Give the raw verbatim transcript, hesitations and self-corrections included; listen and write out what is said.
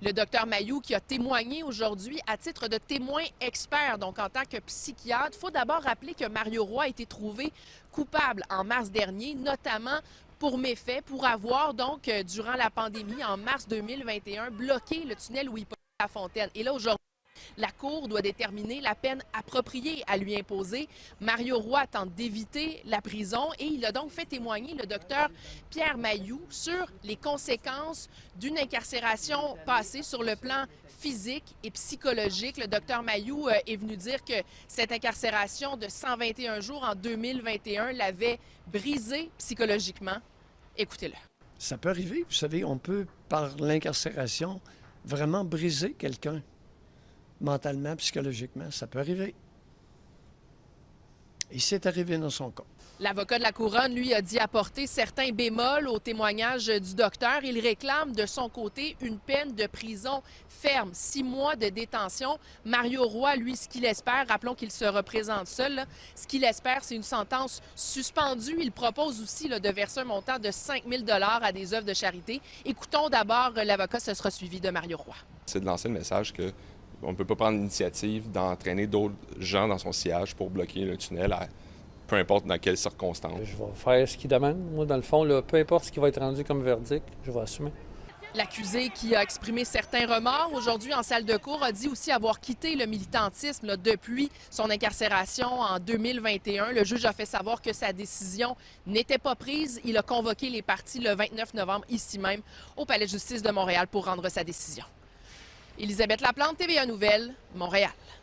Le docteur Mailloux qui a témoigné aujourd'hui à titre de témoin expert, donc en tant que psychiatre. Il faut d'abord rappeler que Mario Roy a été trouvé coupable en mars dernier, notamment pour méfait, pour avoir donc, durant la pandémie, en mars deux mille vingt et un, bloqué le tunnel où il passait la fontaine. Et là, aujourd'hui, la Cour doit déterminer la peine appropriée à lui imposer. Mario Roy tente d'éviter la prison et il a donc fait témoigner le docteur Pierre Mailloux sur les conséquences d'une incarcération passée sur le plan physique et psychologique. Le docteur Mailloux est venu dire que cette incarcération de cent vingt et un jours en deux mille vingt et un l'avait brisé psychologiquement. Écoutez-le. Ça peut arriver, vous savez, on peut, par l'incarcération, vraiment briser quelqu'un. Mentalement, psychologiquement, ça peut arriver. Et c'est arrivé dans son cas. L'avocat de la Couronne, lui, a dit apporter certains bémols au témoignage du docteur. Il réclame de son côté une peine de prison ferme, six mois de détention. Mario Roy, lui, ce qu'il espère, rappelons qu'il se représente seul, là, ce qu'il espère, c'est une sentence suspendue. Il propose aussi là, de verser un montant de cinq mille dollars à des œuvres de charité. Écoutons d'abord l'avocat, ce sera suivi de Mario Roy. C'est de lancer le message que on ne peut pas prendre l'initiative d'entraîner d'autres gens dans son sillage pour bloquer le tunnel, à, peu importe dans quelles circonstances. Je vais faire ce qu'il demande. Moi, dans le fond, là, peu importe ce qui va être rendu comme verdict, je vais assumer. L'accusé, qui a exprimé certains remords aujourd'hui en salle de cour, a dit aussi avoir quitté le militantisme là, depuis son incarcération en deux mille vingt et un. Le juge a fait savoir que sa décision n'était pas prise. Il a convoqué les parties le vingt-neuf novembre, ici même, au Palais de justice de Montréal pour rendre sa décision. Élisabeth Laplante, T V A Nouvelles, Montréal.